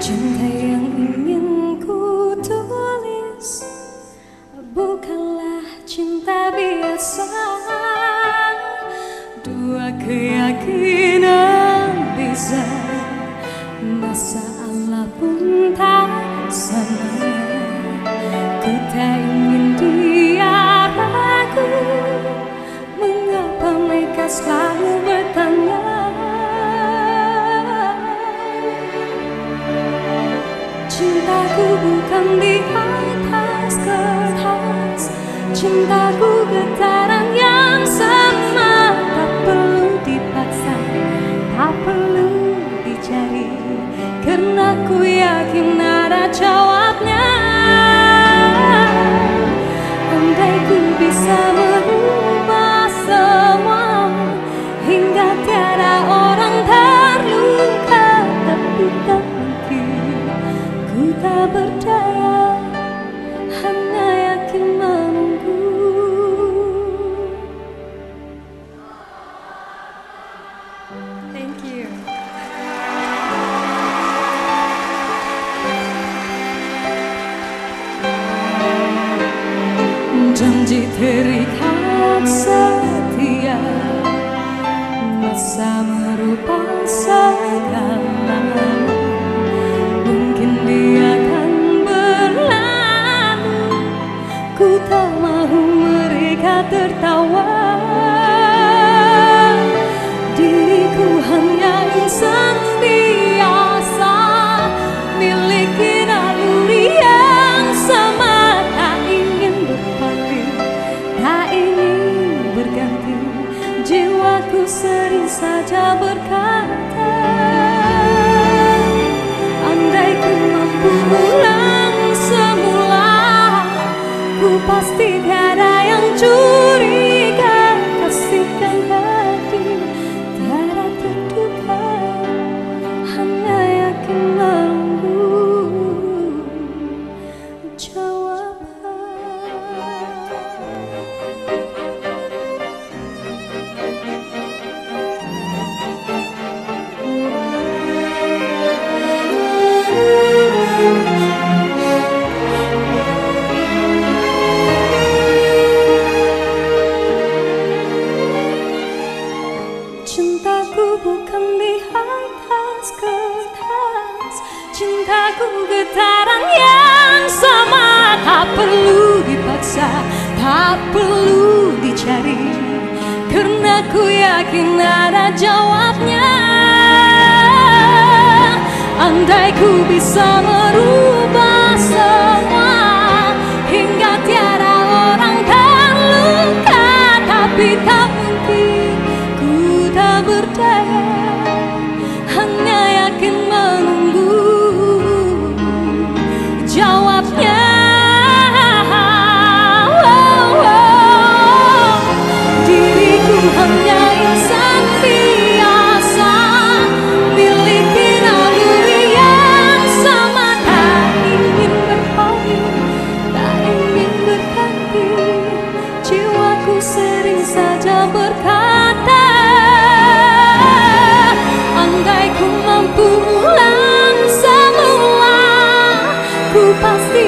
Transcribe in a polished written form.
Cinta yang ingin ku tulis bukanlah cinta biasa. Dua keyakinan bisa, masalah pun tak sama. Ku tak ingin dia ragu, mengapa mereka selalu bertanya. Cintaku bukan di atas kertas, cintaku getaran yang sama. Tak perlu dipaksa, tak perlu dicari, karena ku yakin ada jawabnya. Andai ku bisa merubah semua hingga tiada orang terluka, tapi tak mungkin. Ku tak berdaya, hanya yakin menunggu. Thank you. Janji terikat setia, masa merubah segala. Mungkin dia akan berlalu, ku tak mahu mereka tertawa. Diriku hanya insan biasa, miliki naluri yang sama. Tak ingin berpaling, tak ingin berganti, jiwaku sering saja berkata, andai ku mampu ulang semula, ku pasti tiada yang curiga. Kasihkan hati tiada terduga, hanya yakin menunggu jawaban. Cintaku bukan di atas kertas, cintaku getaran yang sama. Tak perlu dipaksa, tak perlu dicari, karena ku yakin ada jawabnya. Andai ku bisa merubah semua hingga tiada orang terluka, tapi tak mungkin. Ku tak berdaya, hanya yakin menunggu jawabnya. Diriku hanya insan biasa, miliki naluri yang sama. Tak ingin berpaling, tak ingin berganti, jiwaku sering saja berkata, andai ku mampu ulang semula, ku pasti